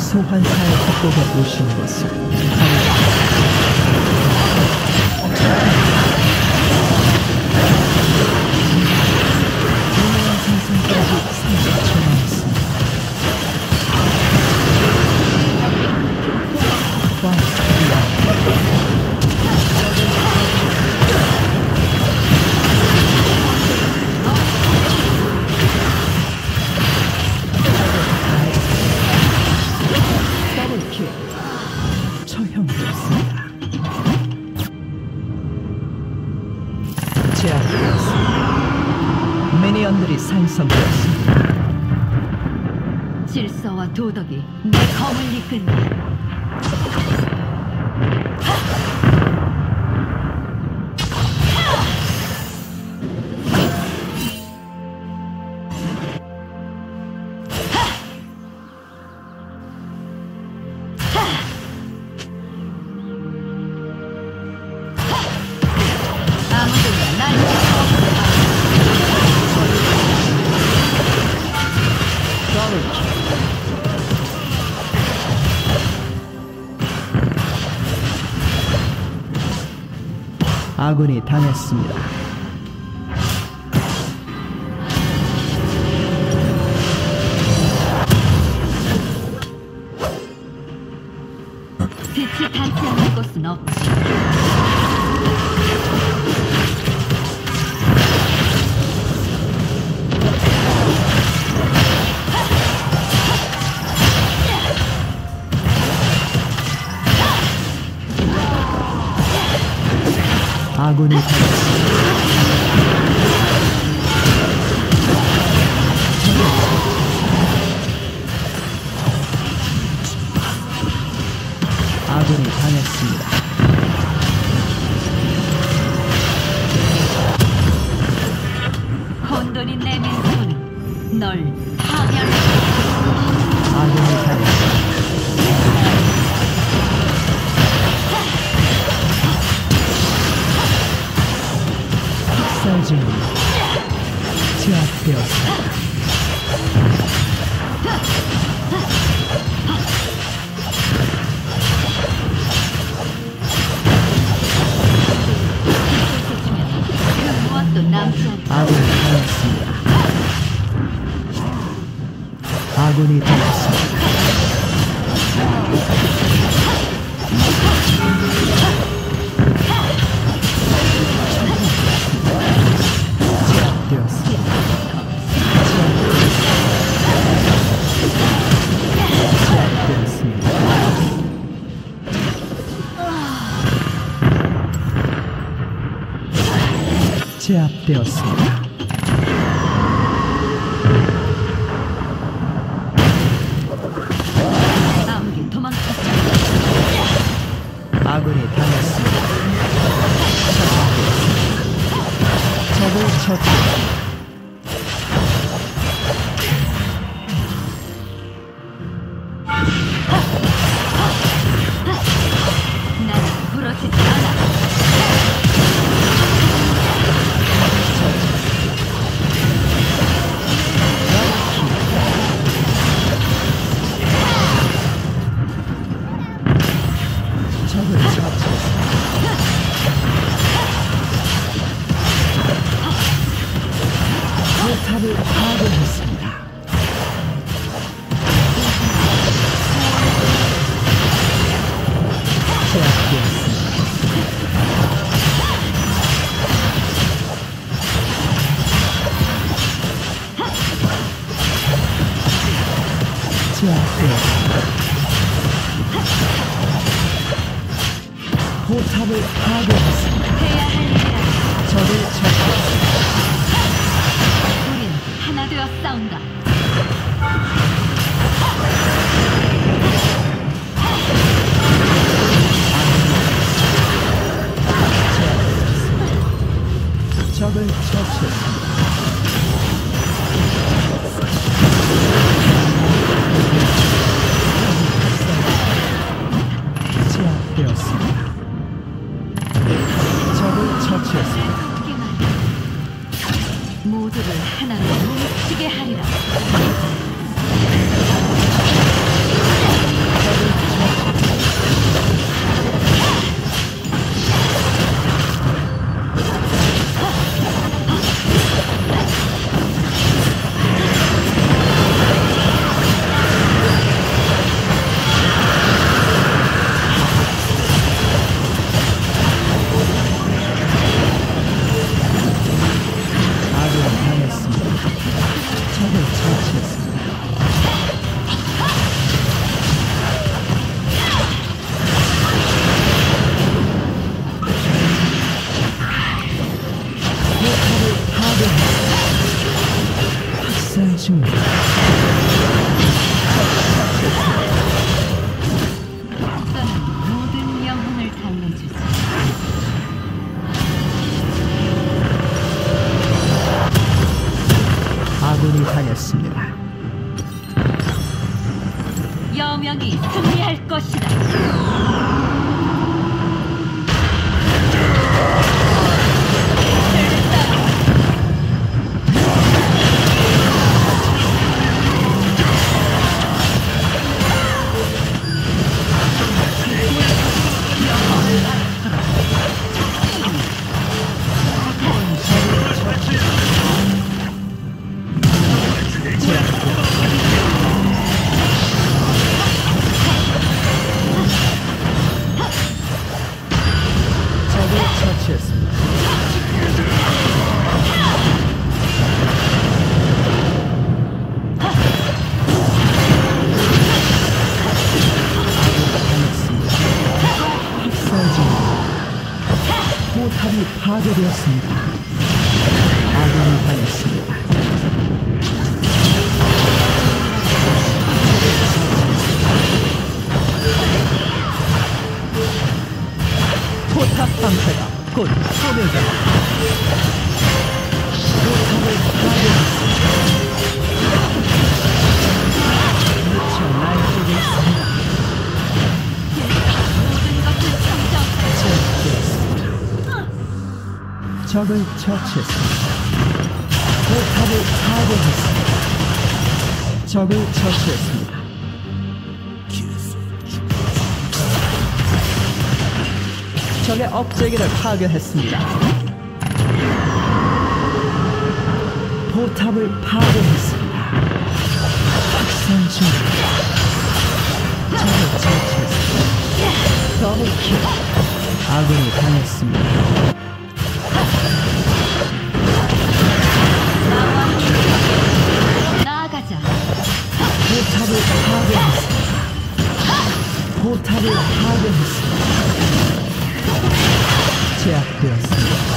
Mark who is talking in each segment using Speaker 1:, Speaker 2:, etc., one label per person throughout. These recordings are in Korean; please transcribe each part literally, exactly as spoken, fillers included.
Speaker 1: 소환사의 협곡에 오신 것을 유명한 생선까지 삼십 초 남았습니다. 처형되었습니다. 제압되었습니다. 미니언들이 생성되었습니다.
Speaker 2: 질서와 도덕이 내 검을 이끈다.
Speaker 1: 아군이 당했습니다.
Speaker 2: 빛이 닿지 않는 곳은 없지.
Speaker 1: 아군이 당했습니다. 아군이 당했습니다.
Speaker 2: 혼돈이 내민 손은 널 파멸해.
Speaker 1: 아군이 당했습니다. 쌀증이 제압되었습니다.
Speaker 2: 그 무엇도 남지 않다.
Speaker 1: 아군이 당했습니다. 아군이 당했습니다. 제압되었습니다.
Speaker 2: 아무리 도망쳤지.
Speaker 1: 아군이 당했습니다. 적을 처치했습니다.
Speaker 2: 나는 부러지지 않아.
Speaker 1: 적을 처치했습니다. 포탑을 파괴했습니다. 제압되었습니다. 제압되었습니다. 포탑을 파괴했습니다.
Speaker 2: 해야 할 일이라.
Speaker 1: 적을 처치했습니다.
Speaker 2: 우린 하나 되어 싸운다.
Speaker 1: 적을 처치했습니다. 제압되었습니다. 적을 처치했습니다.
Speaker 2: 모두를 하나로 뭉치게 하리라.
Speaker 1: 중입니다.
Speaker 2: 또는 모든 영혼을 달래주지.
Speaker 1: 아군이 당했습니다.
Speaker 2: 여명이 승리할 것이다.
Speaker 1: 적을 처치했습니다. 학살 중입니다. 포탑이 파괴되었습니다. 아군이 당했습니다. 포탑 방패가 곧 소멸됩니다. 포탑을 파괴했습니다. 미쳐 날뛰고 있습니다.
Speaker 2: 모든 것을 청정.
Speaker 1: 제압되었습니다. 적을 처치했습니다. 포탑을 파괴했습니다. 적을 처치했습니다. 적의 업체계를 파괴했습니다. 포탑을 파괴했습니다. 학살 중입니다. 적을 처치했습니다. 더블킬. 아군이 당했습니다.
Speaker 2: 나아가자.
Speaker 1: 포탑을 파괴했습니다. 포탑을 파괴했습니다. 제압되었습니다.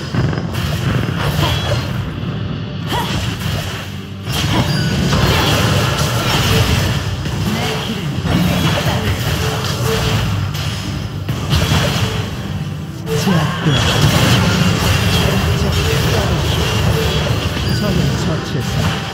Speaker 1: 제압되었습니다. 적을 처치했습니다.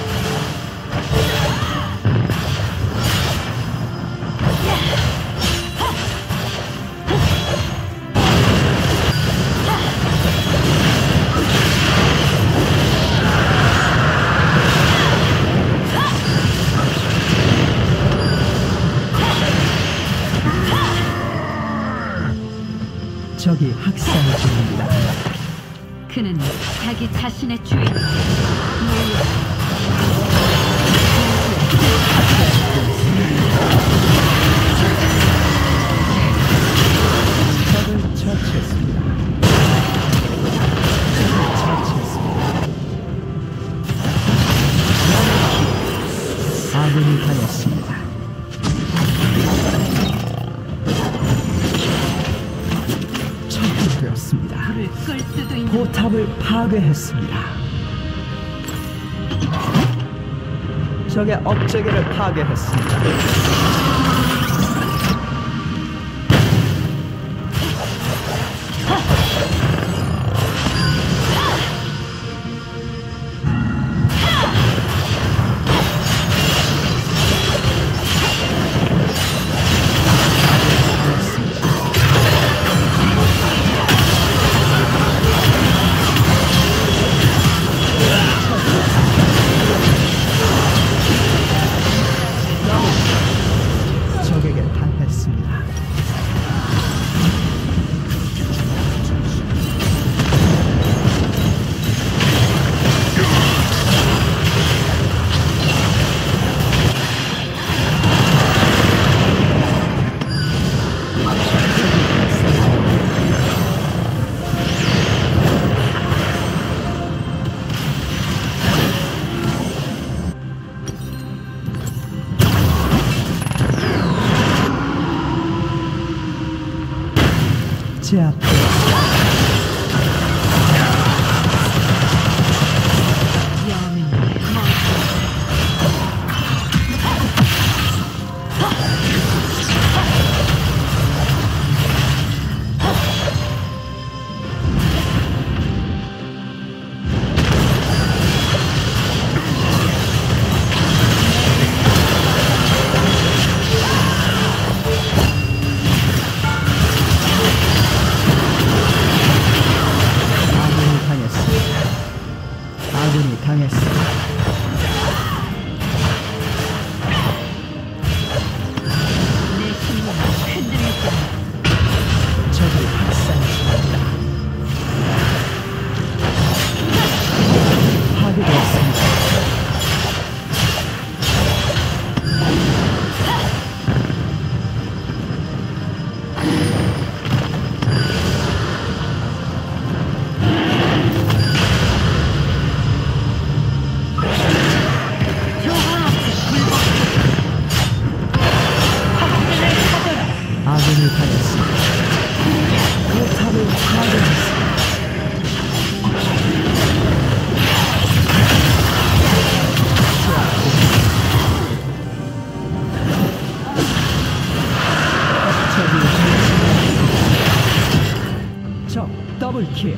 Speaker 1: 적이 학살 중입니다.
Speaker 2: 그는 자기 자신의 주인.
Speaker 1: 적을 처치했습니다. 적을 처치했습니다. 아군이 당했습니다. 처치되었습니다.
Speaker 2: 불을 끌 수도 있는
Speaker 1: 포탑을 파괴했습니다. 적의 업체계를 파괴했습니다. 적에게 당했습니다. 제압되었습니다.
Speaker 2: 여명의 머리.
Speaker 1: 당했습니다.
Speaker 2: 내 심령을 흔들릴 거야.
Speaker 1: 적을 학살했습니다. 파괴되었습니다. 아군이 당했습니다. 포탑을 파괴했습니다. 적 더블킬.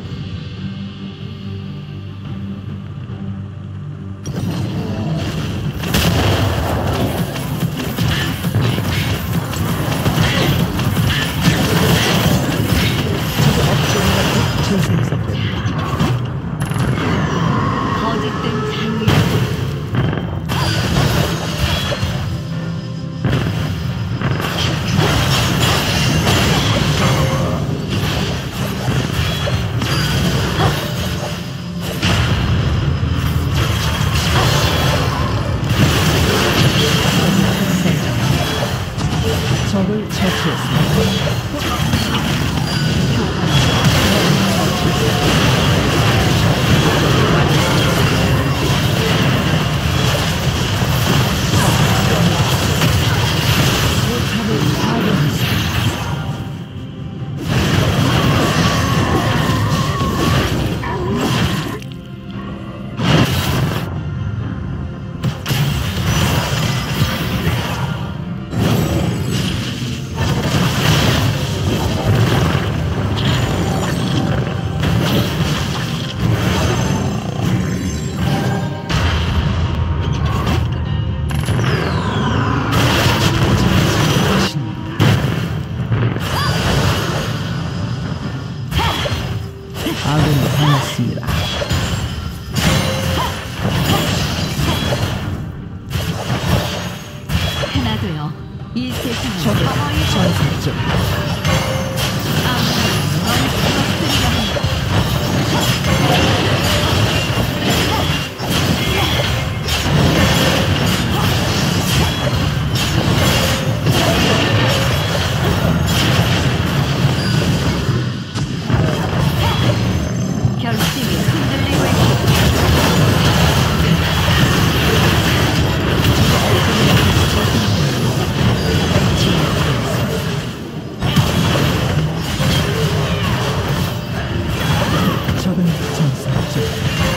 Speaker 1: 재생성됩니다.
Speaker 2: 거짓된 장미.
Speaker 1: 적을 처치했습니다. 포탑을 파괴했습니다. 아군이 당했습니다.
Speaker 2: 하나 되어 이 세상을
Speaker 1: 적을
Speaker 2: 가만히
Speaker 1: 전설적
Speaker 2: 아무도 널 쓰러뜨리려 한다. 결심이 흔들리고 있다.
Speaker 1: 적은 전설적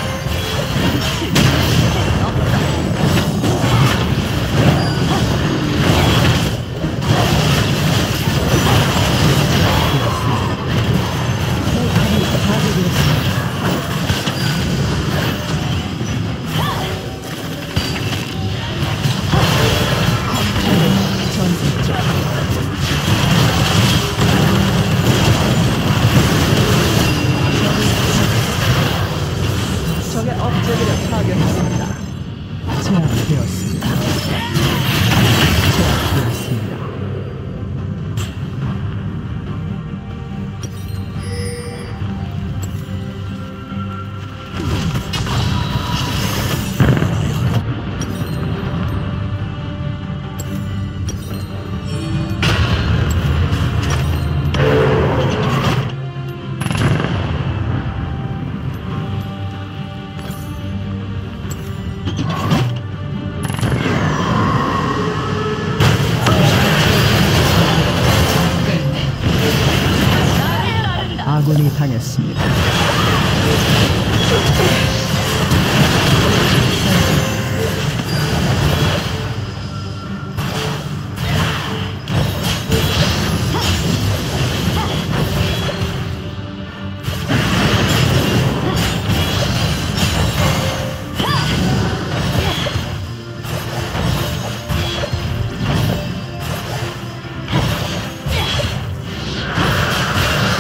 Speaker 1: 포탑이 파괴되었습니다. 전설적 적의 업체들을 파괴했습니다. 제압되었습니다. 제압되었습니다. 아군이 당했습니다.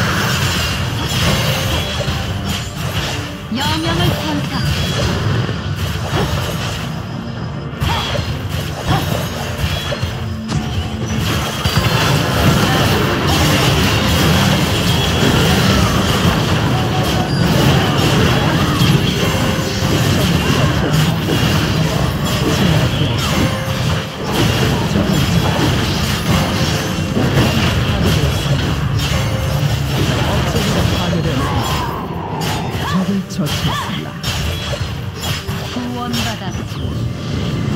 Speaker 2: 여명을 선사.
Speaker 1: 파괴되었습니다.
Speaker 2: 구원받았소.